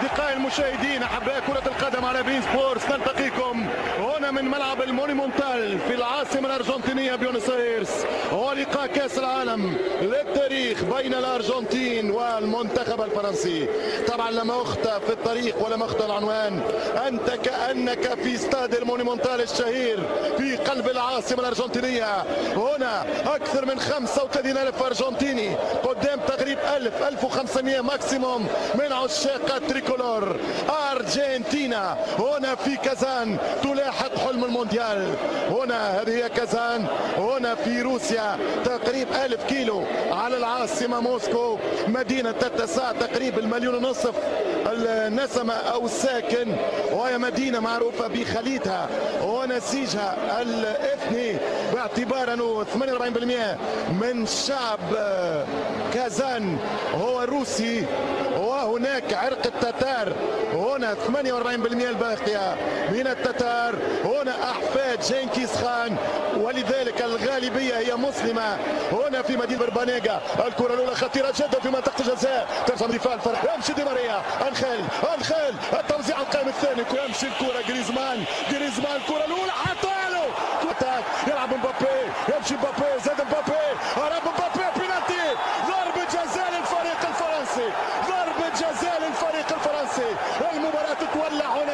أصدقائي المشاهدين أحباء كرة القدم على بين سبورتس، نلتقيكم هنا من ملعب المونيمونتال في العاصمة الأرجنتينية بيونس آيرس، ولقاء كأس العالم للتاريخ بين الأرجنتين والمنتخب الفرنسي. طبعا لم أخطأ في الطريق ولم أخطأ العنوان، أنت كأنك في استاد المونيمونتال الشهير في قلب العاصمة الأرجنتينية. هنا أكثر من 35,000 أرجنتيني قدام تقريبا 1500 ماكسيموم من عشاق التريكولور. أرجنتينا هنا في كازان تلاحق حلم المونديال. هنا هذه هي كازان، هنا في روسيا تقريبا 1000 كيلو على العاصمة موسكو، مدينة تتسع تقريبا 1.5 مليون النسمة أو الساكن، وهي مدينة معروفة بخليتها ونسيجها الإثني، باعتبار أنه 48% من شعب كازان هو روسي، وهناك عرق التتار. هنا 48% الباقية من التتار، هنا أحفاد جنكيز خان، ولذلك الغالبية هي مسلمة. هنا في مدينة بربانيغا الكرة الأولى خطيرة جدا في منطقة الجزاء، ترجع دفاع الفرق، يمشي دي ماريا، انخيل التوزيع القائم الثاني، يمشي الكرة جريزمان الكرة الأولى حطاله، يلعب مبابي، يمشي مبابي، زاد مبابي، هرب مبابي، بينالتي، ضربة جزاء للفريق الفرنسي، ضربة جزاء للفريق الفرنسي. المباراة تتولع هنا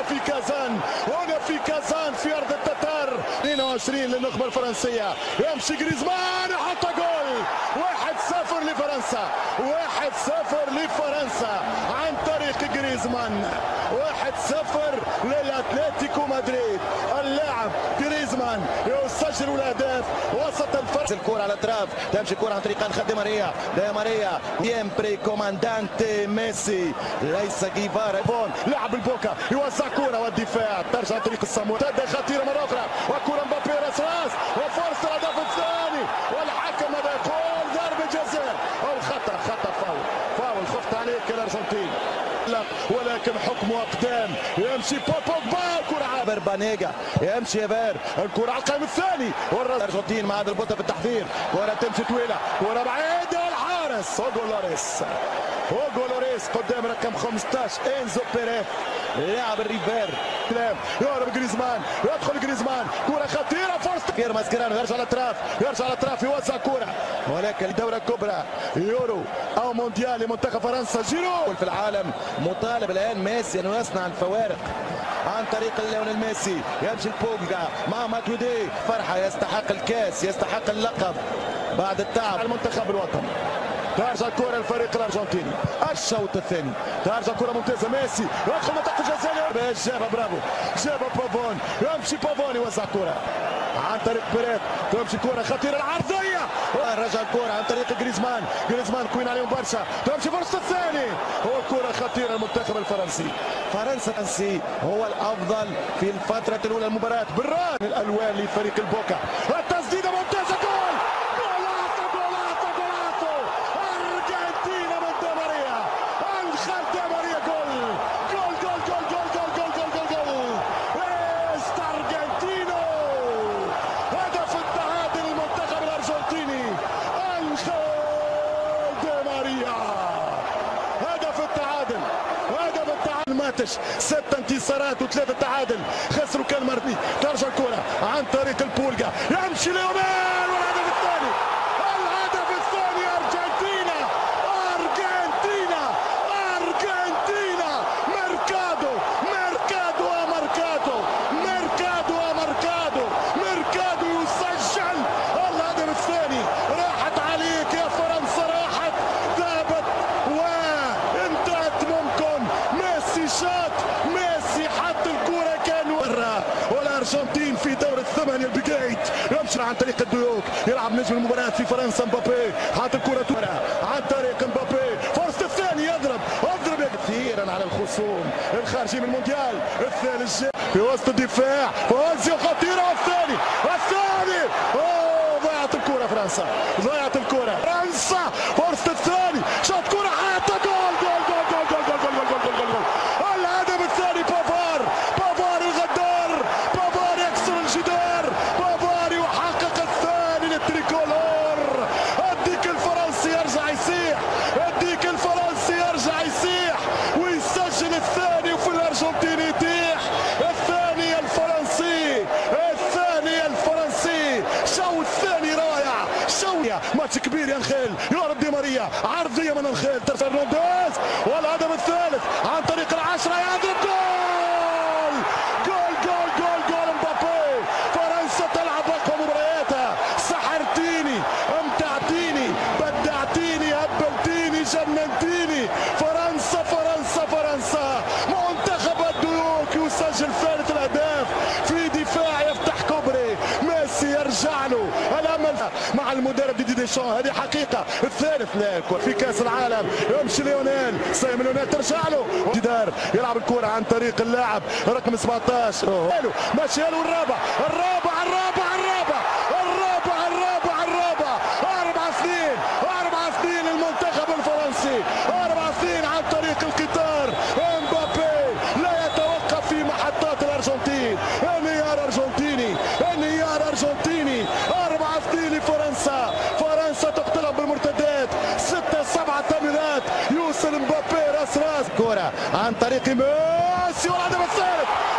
في كازان في أرض التتار. 22 للنخبة الفرنسية، يمشي جريزمان يحط جول، 1-0 لفرنسا، 1-0 لفرنسا عن طريق جريزمان، 1-0 للأتلتيكو مدريد. اللاعب جريزمان يسجل الأهداف وسط الفرق. الكرة على الأطراف، تمشي الكرة عن طريق أنخيل دي ماريا، سيمبري كوماندانتي ميسي، ليس جيفارا. لعب البوكا، يوزع كرة والدفاع ترجع عن طريق الصاموت، خطيرة مرة أخرى، وكرة مبابي راس وفرصة الهدف الثاني، والحكم ماذا يقول؟ ضربة جزاء أو خطأ فاول، خفت عليك الأرجنتين، ولكن حكم أقدام. يمشي بوجبا، كرة على بربانيغا، يمشي يافير، الكرة على القائم الثاني، والأرجنتين مع هذا البطء في التحضير، كرة تمشي طويلة، كرة بعيدة، والحارس هوغو لوريس قدام رقم 15 إنزو بيريز، لاعب الريفير، يهرب جريزمان، يدخل جريزمان، كرة خطيرة، فرصة بيير ماسكيرانو، يرجع الأطراف يوزع كرة، ولكن الدورة الكبرى يورو أو مونديال لمنتخب فرنسا. جيرو في العالم مطالب الآن ميسي أنه يصنع الفوارق عن طريق ليونيل ميسي، يمشي البوجا مع ماتودي، فرحة، يستحق الكاس، يستحق اللقب بعد التعب. المنتخب الوطني ترجع الكرة الفريق الأرجنتيني، الشوط الثاني ترجع كرة ممتازة، ميسي يدخل منطقة الجزاء، جابها برافو، جابها بافون، يمشي بافون يوزع كرة عن طريق بيريت، تمشي كرة خطيرة العرضية، رجع الكرة عن طريق جريزمان كوين عليهم برشا، تمشي فرصة الثاني، هو كرة خطيرة المنتخب الفرنسي. فرنسا هو الأفضل في الفترة الأولى المباراة، بالران الألوان لفريق البوكا، التسديدة ممتازة، جول ماتش 6 انتصارات و3 تعادل، خسروا كان مرتين. ترجع الكرة عن طريق البولجا، يمشي ليومين، والهدف الثاني أرجنتينا ميركادو يسجل الهدف الثاني. راحت عليك يا فرنسا، راحت، ذهبت وانتهت. ممكن ميسي حط الكرة كان برا، والأرجنتين في دور الثمانية البقايد، يمشي عن طريق الديوك، يلعب نجم المباراة في فرنسا مبابي، حط الكرة عن طريق مبابي، فرصة الثاني، يضرب كثيرا على الخصوم الخارجين من المونديال. الثالث في وسط الدفاع، فوزيو خطيرة، والثاني ضيعت الكرة فرنسا، فرصة الثاني، شاط كرة حتى جول، الهدف الثاني، بافار الغدار، بافار يكسر الجدار، بافار يحقق الثاني للتريكولور. الديك الفرنسي يرجع يسيح، ويسجل الثاني. شويه ماتش كبير يا نخيل. يهرب دي ماريا، عرضيه من نخيل ترسل فرنانديز، والهدف الثالث عن طريق العشره. يضرب جول جول جول جول جول مبابي. فرنسا تلعب اقوى مبارياتها. سحرتيني، امتعتيني، بدعتيني، هبلتيني، جننتيني. فرنسا فرنسا فرنسا. منتخب الديوك يسجل ثالث الاهداف في دفاع يفتح كوبري. ميسي يرجع له الامل مع المدرب ديدي ديشان. هذه حقيقه. الثالث لاك في كاس العالم. يمشي ليونيل، سايم ليونيل ترجع له. جدار يلعب الكره عن طريق اللاعب رقم 17 ماشي له الرابع الرابع الرابع الرابع الرابع الرابع الرابع 4-2 4-2 للمنتخب الفرنسي. 4-2 عن طريق القطار. امبابي لا يتوقف في محطات الارجنتين. انهيار ارجنتيني، انهيار ارجنتيني. 4-2 لفرنسا. فرنسا تقتلهم بالمرتدات. 6-7 تمريرات. يوصل مبابي راس كرة عن طريق ميسي والهدف الثالث.